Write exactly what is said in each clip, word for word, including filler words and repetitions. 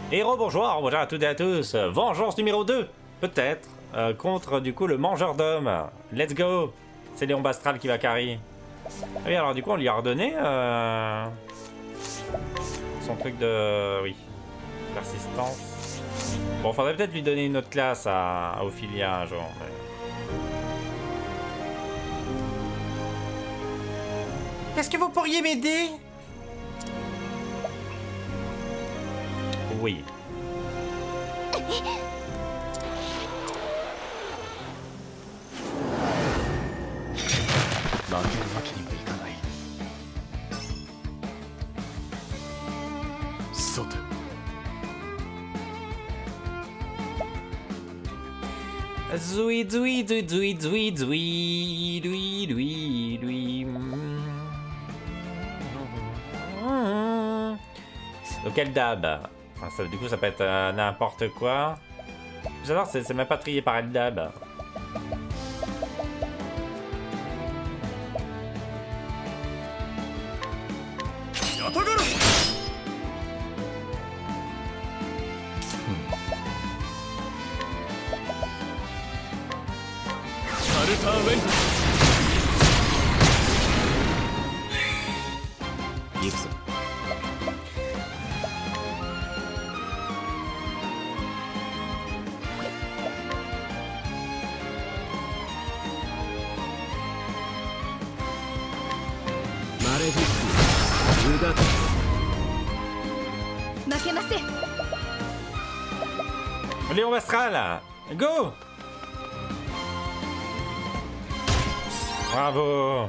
Héros bonjour, bonjour à toutes et à tous. Vengeance numéro deux, peut-être, euh, contre du coup le mangeur d'hommes. Let's go. C'est Léon Bastral qui va carry. Oui, alors du coup on lui a redonné euh, son truc de... oui, persistance. Bon, faudrait peut-être lui donner une autre classe à, à Ophilia un jour. Mais... Est-ce que vous pourriez m'aider? Oui. Zoui, zoui, zoui, zoui, zoui, zoui, lui, lui, lui. Lequel dab? Enfin, ça, du coup, ça peut être euh, n'importe quoi. J'adore, c'est même pas trié par le dab. Léon Bastral, go! Bravo!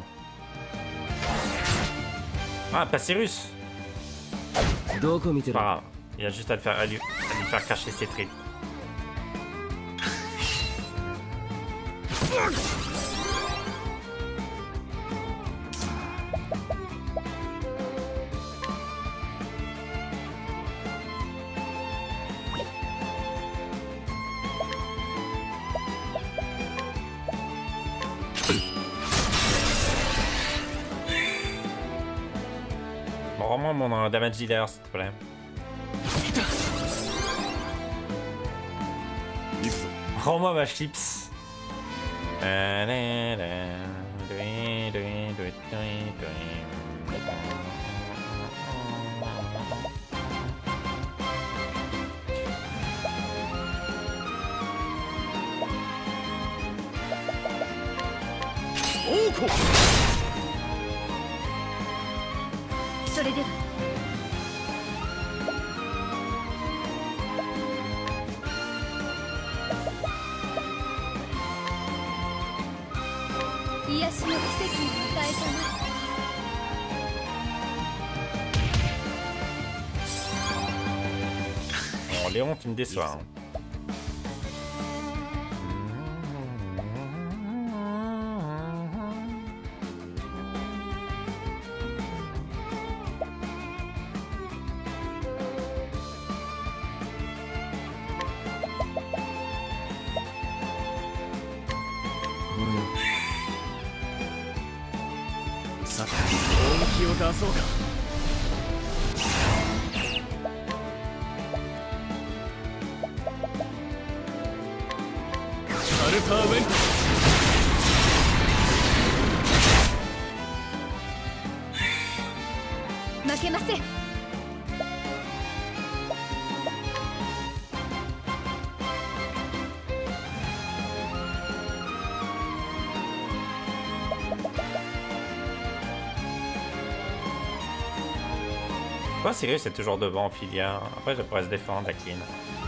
Ah, Passirus! C'est pas grave, il a juste à, le faire, à, lui, à lui faire cracher ses tripes. Rends-moi mon euh, damage dealer, s'il te plaît. Rends-moi ma chips. Bon, Léon, tu me déçois. Hein. Pourquoi Sirius est toujours devant Ophilia? Après, je pourrais se défendre, la clean.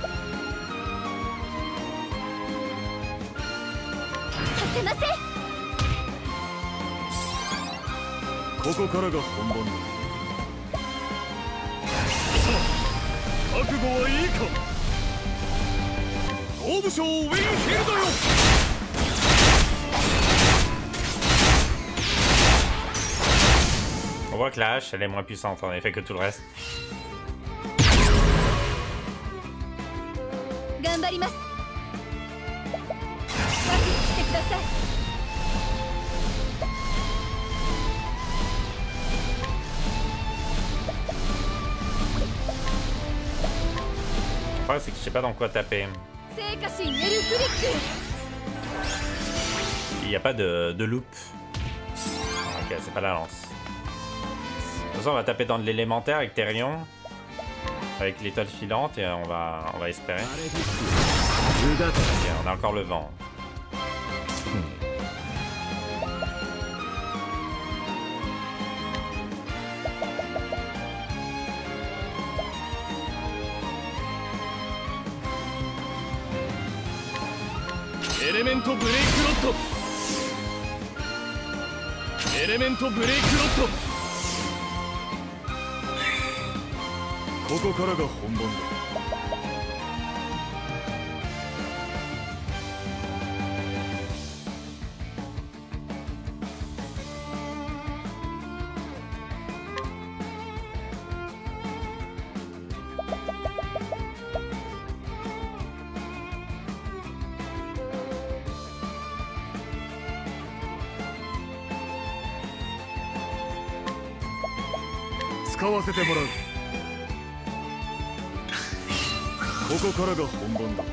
On voit que la hache, elle est moins puissante en effet que tout le reste. problème, c'est que je sais pas dans quoi taper. Il n'y a pas de, de loop. Ok, c'est pas la lance. De toute façon, on va taper dans de l'élémentaire avec Therion. Avec l'étoile filante et on va, on va espérer. Ok, on a encore le vent. Élémento break lot. Élémento break lot. ここからが本番だ。使わせてもらう。ここからが本番だ。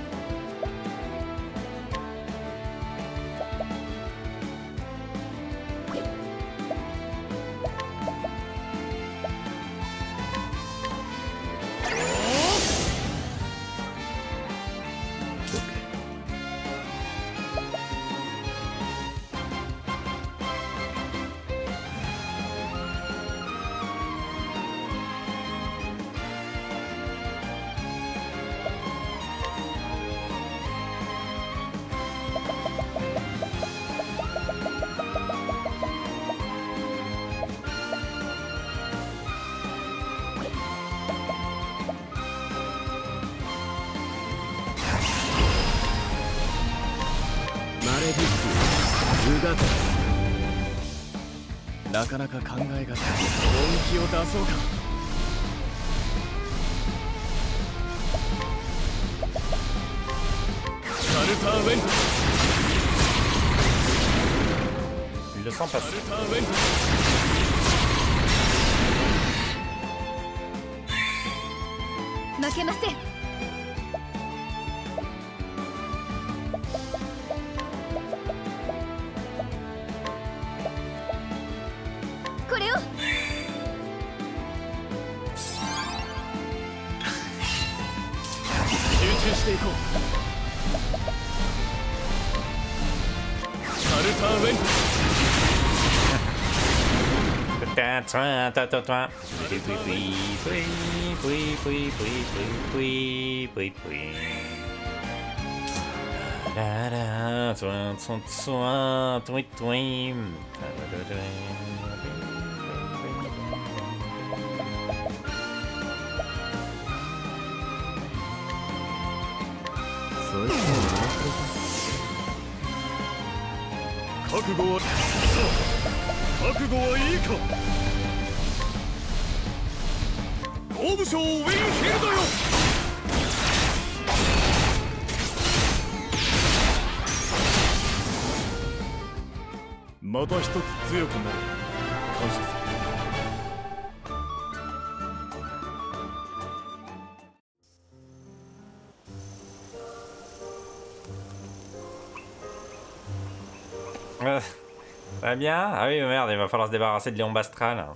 なかなか考えがたい。本気を出そうか。サルターウェント。 Il le sent passer. サルターウェント。 負けません。これを。 集中していこう。サルターウェント。覚悟はさあ覚悟はいいか。後部将ウィンヒルドよ。また一つ強くなる。感謝する。 Euh, ça va bien? Ah oui, merde, il va falloir se débarrasser de Léon Bastral.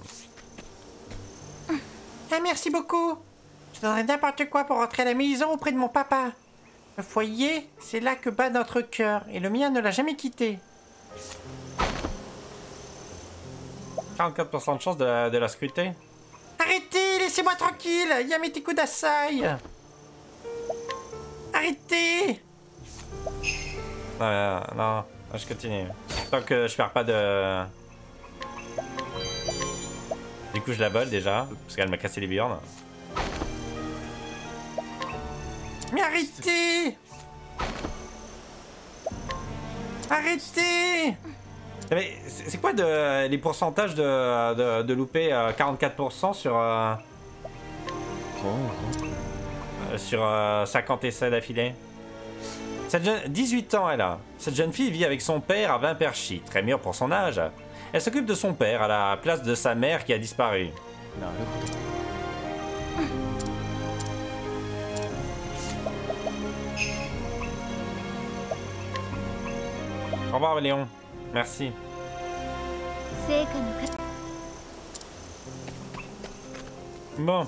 Ah, merci beaucoup. Je donnerais n'importe quoi pour rentrer à la maison auprès de mon papa. Le foyer, c'est là que bat notre cœur, et le mien ne l'a jamais quitté. quarante-quatre pour cent de chance de la, de la scruter. Arrêtez, laissez-moi tranquille. Yamete Kudasai. Arrêtez. Non, non, je continue. Tant que je perds pas de... Du coup, je la vole déjà, parce qu'elle m'a cassé les burnes. Mais arrêtez. Arrêtez. Mais c'est quoi de, les pourcentages de, de, de louper euh, quarante-quatre pour cent sur... Euh, euh, sur euh, cinquante essais d'affilée? Cette jeune... dix-huit ans elle a. Cette jeune fille vit avec son père à Vimperchi, très mûr pour son âge. Elle s'occupe de son père à la place de sa mère qui a disparu. Au revoir, Léon. Merci. 成果の価値 Bon.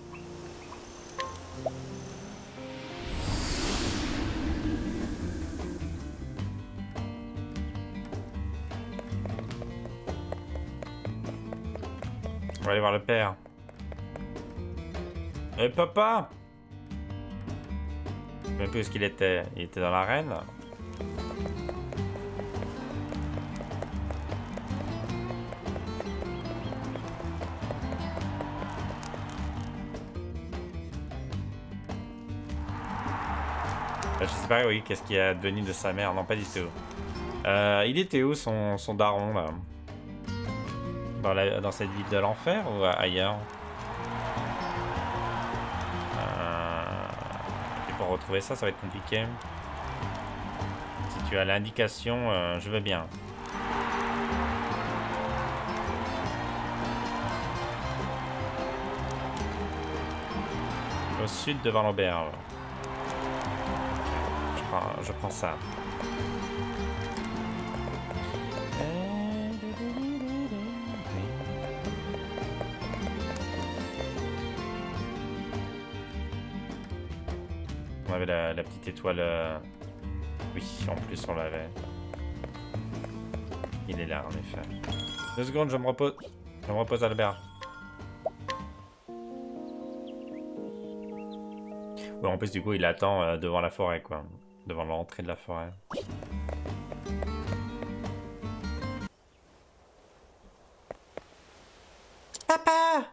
On va aller voir le père. Eh papa! Je sais même plus où est-ce qu'il était. Il était dans l'arène. Je sais pas, oui, qu'est-ce qui est devenu de sa mère? Non, pas du tout. Euh, il était où son, son daron là? Dans, la, dans cette ville de l'enfer ou ailleurs? euh... Et pour retrouver ça, ça va être compliqué. Si tu as l'indication, euh, je veux bien. Au sud devant l'auberge. Je prends, je prends ça. On avait la, la petite étoile. Euh... Oui, en plus on l'avait. Il est là en effet. Deux secondes, je me repose. Je me repose Albert. Ouais, en plus du coup il attend euh, devant la forêt quoi. Devant l'entrée de la forêt. Papa!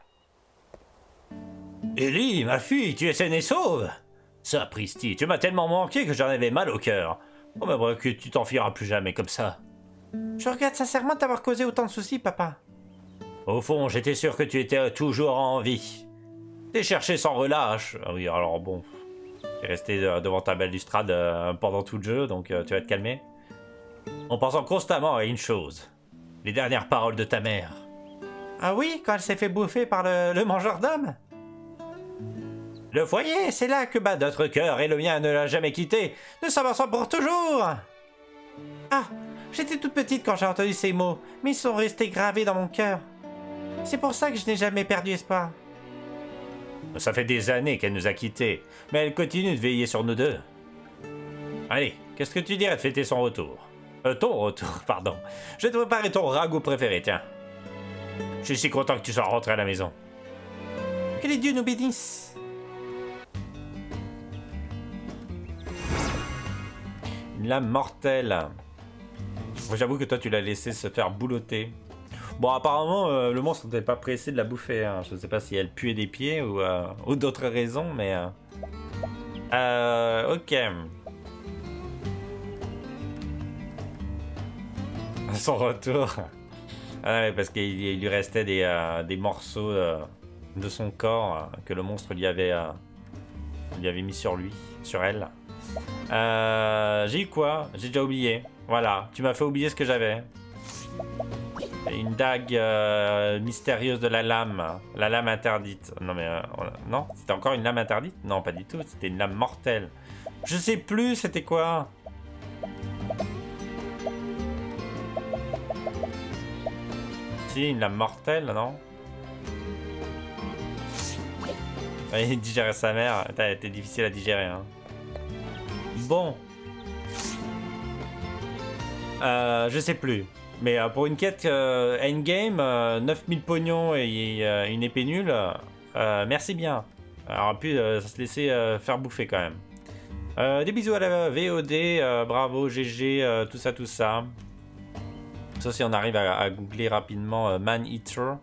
Ellie, ma fille, tu es saine et sauve? Sapristi, tu m'as tellement manqué que j'en avais mal au cœur. Oh mais bref, que tu t'enfuiras plus jamais comme ça. Je regrette sincèrement de t'avoir causé autant de soucis, papa. Au fond, j'étais sûr que tu étais toujours en vie. T'es cherché sans relâche. Ah oui, alors bon. T'es resté devant ta balustrade euh, pendant tout le jeu, donc euh, tu vas te calmer. En pensant constamment à une chose. Les dernières paroles de ta mère. Ah oui, quand elle s'est fait bouffer par le, le mangeur d'hommes? Le foyer, c'est là que bat notre cœur et le mien ne l'a jamais quitté. Nous sommes ensemble pour toujours. Ah, j'étais toute petite quand j'ai entendu ces mots, mais ils sont restés gravés dans mon cœur. C'est pour ça que je n'ai jamais perdu espoir. Ça fait des années qu'elle nous a quittés, mais elle continue de veiller sur nous deux. Allez, qu'est-ce que tu dirais de fêter son retour? Euh, ton retour, pardon. Je vais te préparer ton ragoût préféré, tiens. Je suis si content que tu sois rentré à la maison. Que les dieux nous bénissent. Une lame mortelle. J'avoue que toi tu l'as laissé se faire boulotter. Bon apparemment euh, le monstre n'était pas pressé de la bouffer. Hein. Je ne sais pas si elle puait des pieds ou, euh, ou d'autres raisons, mais... Euh... Euh, ok. Son retour. Ah ouais, parce qu'il il lui restait des, euh, des morceaux euh, de son corps euh, que le monstre lui avait, euh, lui avait mis sur lui, sur elle. Euh, j'ai eu quoi? J'ai déjà oublié. Voilà, tu m'as fait oublier ce que j'avais. Une dague euh, mystérieuse de la lame. La lame interdite. Non mais... Euh, non, c'était encore une lame interdite? Non, pas du tout. C'était une lame mortelle. Je sais plus, c'était quoi? Si, une lame mortelle, non? Ouais, il digérait sa mère. Elle était difficile à digérer, hein. Bon. Euh, je sais plus. Mais euh, pour une quête euh, endgame, euh, neuf mille pognons et euh, une épée nulle, euh, merci bien. Alors, on aurait pu euh, se laisser euh, faire bouffer quand même. Euh, des bisous à la V O D, euh, bravo, G G, euh, tout ça, tout ça. Ça, si on arrive à, à googler rapidement euh, Man Eater.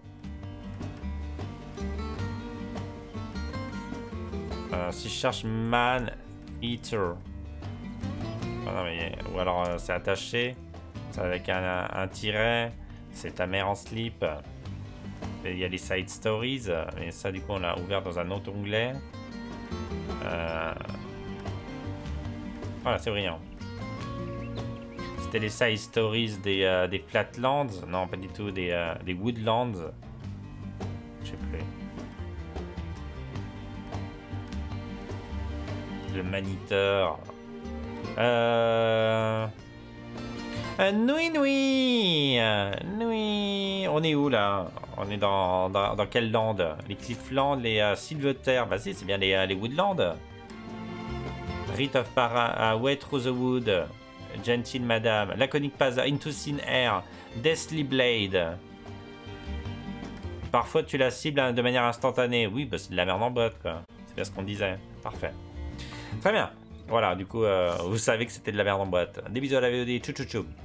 Euh, si je cherche Man Eater. Oh non, mais, ou alors euh, c'est attaché. C'est avec un, un, un tiret. C'est ta mère en slip. Il y a les side stories. Mais ça, du coup, on l'a ouvert dans un autre onglet. Euh... Voilà, c'est brillant. C'était les side stories des, euh, des Flatlands. Non, pas du tout. Des, euh, des Woodlands. Je sais plus. Le Maniteur. Euh... Euh, Nui Nui euh, Nui. On est où là? On est dans, dans, dans quelle land? Les Clifflands, les uh, Silverterre. Bah si, c'est bien les, uh, les Woodlands. Rite of Para, uh, Way Through the Wood. Gentle Madame. Laconic Path, Into Thin Air. Deathly Blade. Parfois tu la cibles de manière instantanée. Oui, bah c'est de la merde en botte quoi. C'est bien ce qu'on disait. Parfait. Très bien. Voilà, du coup, euh, vous savez que c'était de la merde en boîte. Des bisous à la V O D. Tchou tchou tchou.